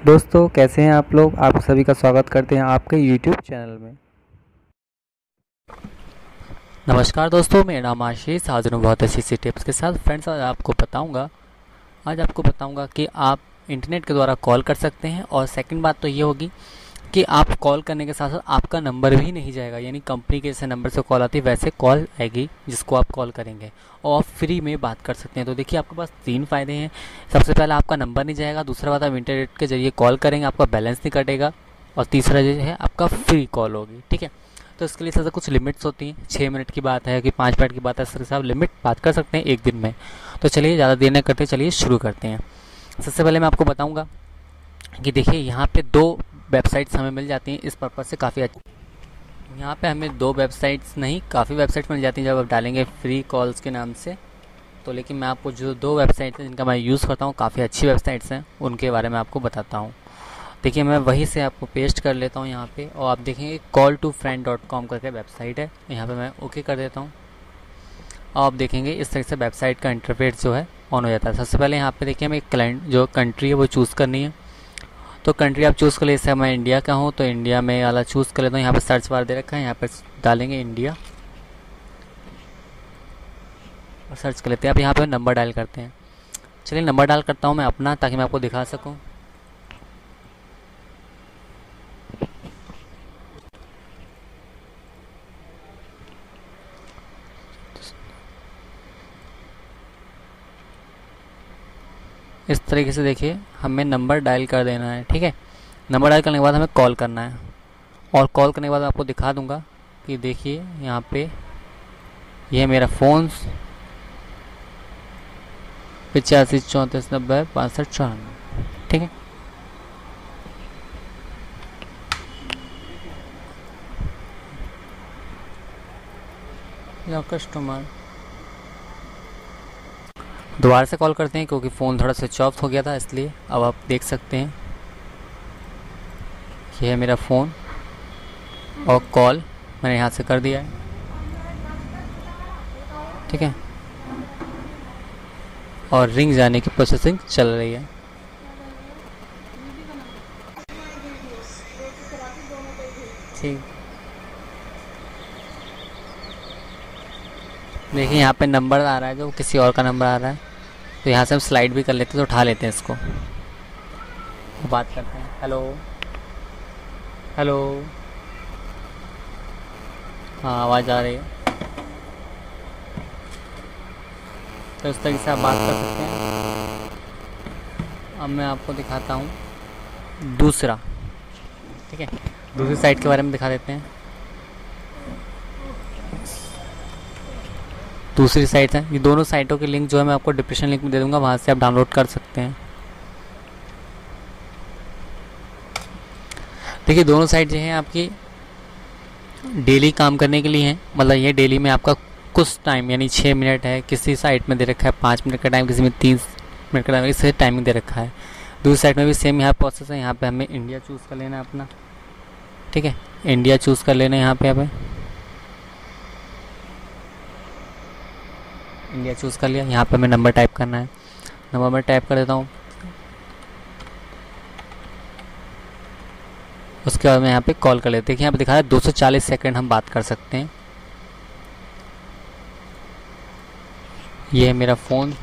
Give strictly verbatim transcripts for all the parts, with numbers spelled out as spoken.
दोस्तों कैसे हैं आप लोग। आप सभी का स्वागत करते हैं आपके यूट्यूब चैनल में। नमस्कार दोस्तों, मेरा नाम आशीष। आज मैं बहुत अच्छी सी टिप्स के साथ फ्रेंड्स आज आपको बताऊंगा आज आपको बताऊंगा कि आप इंटरनेट के द्वारा कॉल कर सकते हैं। और सेकंड बात तो ये होगी कि आप कॉल करने के साथ साथ आपका नंबर भी नहीं जाएगा, यानी कंपनी के जैसे नंबर से कॉल आती है वैसे कॉल आएगी जिसको आप कॉल करेंगे और आप फ्री में बात कर सकते हैं। तो देखिए आपके पास तीन फ़ायदे हैं। सबसे पहला, आपका नंबर नहीं जाएगा। दूसरा बात, आप इंटरनेट के जरिए कॉल करेंगे, आपका बैलेंस नहीं कटेगा। और तीसरा जो है आपका फ्री कॉल होगी। ठीक है, तो इसके लिए सबसे कुछ लिमिट्स होती हैं। छः मिनट की बात है कि पाँच मिनट की बात है, इस तरह से आप लिमिट बात कर सकते हैं एक दिन में। तो चलिए ज़्यादा देर नहीं करते, चलिए शुरू करते हैं। सबसे पहले मैं आपको बताऊंगा कि देखिए यहाँ पे दो वेबसाइट्स हमें मिल जाती हैं इस पर्पज़ से काफ़ी अच्छी। यहाँ पे हमें दो वेबसाइट्स नहीं, काफ़ी वेबसाइट्स मिल जाती हैं जब आप डालेंगे फ्री कॉल्स के नाम से। तो लेकिन मैं आपको जो दो वेबसाइट्स हैं जिनका मैं यूज़ करता हूँ, काफ़ी अच्छी वेबसाइट्स हैं, उनके बारे में आपको बताता हूँ। देखिए मैं वहीं से आपको पेस्ट कर लेता हूँ यहाँ पे, और आप देखेंगे call to friend dot com करके वेबसाइट है। यहाँ पे मैं ओके कर देता हूँ और आप देखेंगे इस तरह से वेबसाइट का इंटरफेस जो है ऑन हो जाता है। सबसे पहले यहाँ पे देखिए हमें एक क्लाइंट जो कंट्री है वो चूज़ करनी है। तो कंट्री आप चूज़ कर ले, जैसे मैं इंडिया का हूँ तो इंडिया में वाला चूज़ कर लेता हूँ। यहाँ पे सर्च बार दे रखा है, यहाँ पर डालेंगे इंडिया और सर्च कर लेते हैं। आप यहाँ पे नंबर डायल करते हैं। चलिए नंबर डायल करता हूँ मैं अपना, ताकि मैं आपको दिखा सकूँ। इस तरीके से देखिए हमें नंबर डायल कर देना है। ठीक है, नंबर डायल करने के बाद हमें कॉल करना है, और कॉल करने के बाद आपको दिखा दूंगा कि देखिए यहाँ पे ये है मेरा फ़ोन पचासी चौंतीस नब्बे बासठ चौरानवे। ठीक है, या कस्टमर दोबारा से कॉल करते हैं क्योंकि फ़ोन थोड़ा स्विच ऑफ हो गया था, इसलिए अब आप देख सकते हैं ये है मेरा फ़ोन और कॉल मैंने यहाँ से कर दिया है। ठीक है, और रिंग जाने की प्रोसेसिंग चल रही है। ठीक, देखिए यहाँ पे नंबर आ रहा है जो किसी और का नंबर आ रहा है। तो यहाँ से हम स्लाइड भी कर लेते हैं, तो उठा लेते हैं इसको, बात करते हैं। हेलो हेलो, हाँ आवाज़ आ रही है। तो इस तरीके से आप बात कर सकते हैं। अब मैं आपको दिखाता हूँ दूसरा। ठीक है, दूसरी साइट के बारे में दिखा देते हैं। दूसरी साइट है, ये दोनों साइटों के लिंक जो है मैं आपको डिस्क्रिप्शन लिंक में दे दूंगा, वहाँ से आप डाउनलोड कर सकते हैं। देखिए दोनों साइट जो है आपकी डेली काम करने के लिए हैं। मतलब ये डेली में आपका कुछ टाइम, यानी छः मिनट है, किसी साइट में दे रखा है पाँच मिनट का टाइम, किसी में तीस मिनट का टाइम, इससे टाइमिंग दे रखा है। दूसरी साइट में भी सेम यहाँ प्रोसेस है। यहाँ पे हमें इंडिया चूज़ कर लेना है अपना। ठीक है, इंडिया चूज़ कर लेना है। यहाँ पे हमें इंडिया चूज़ कर लिया। यहाँ पे हमें नंबर टाइप करना है। नंबर मैं टाइप कर देता हूँ। उसके बाद मैं यहाँ पे कॉल कर लेते हैं। यहाँ पे दिखा रहा है दो सौ चालीस सेकंड हम बात कर सकते हैं। ये है मेरा फ़ोन।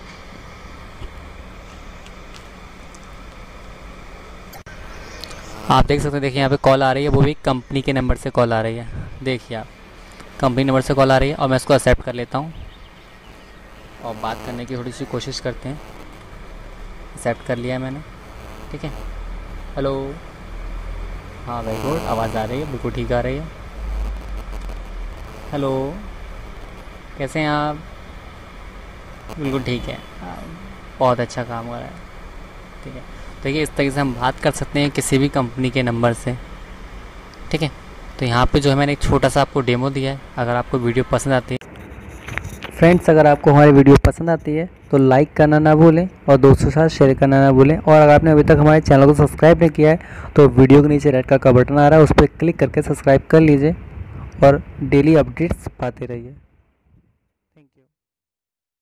आप देख सकते हैं, देखिए यहाँ पे कॉल आ रही है, वो भी कंपनी के नंबर से कॉल आ रही है। देखिए आप, कंपनी नंबर से कॉल आ रही है और मैं इसको एक्सेप्ट कर लेता हूँ और बात करने की थोड़ी सी कोशिश करते हैं। एक्सेप्ट कर लिया है मैंने। ठीक है, हेलो, हाँ वेरी गुड, आवाज़ आ रही है, बिल्कुल ठीक आ रही है। हेलो, कैसे हैं आप? बिल्कुल ठीक है, बहुत अच्छा काम हो रहा है। ठीक है, देखिए इस तरीके से हम बात कर सकते हैं किसी भी कंपनी के नंबर से। ठीक है, तो यहाँ पे जो है मैंने एक छोटा सा आपको डेमो दिया है। अगर आपको वीडियो पसंद आती है फ्रेंड्स, अगर आपको हमारी वीडियो पसंद आती है तो लाइक करना ना भूलें और दोस्तों के साथ शेयर करना ना भूलें। और अगर आपने अभी तक हमारे चैनल को सब्सक्राइब नहीं किया है तो वीडियो के नीचे रेड कलर का बटन आ रहा है, उस पर क्लिक करके सब्सक्राइब कर लीजिए और डेली अपडेट्स पाते रहिए।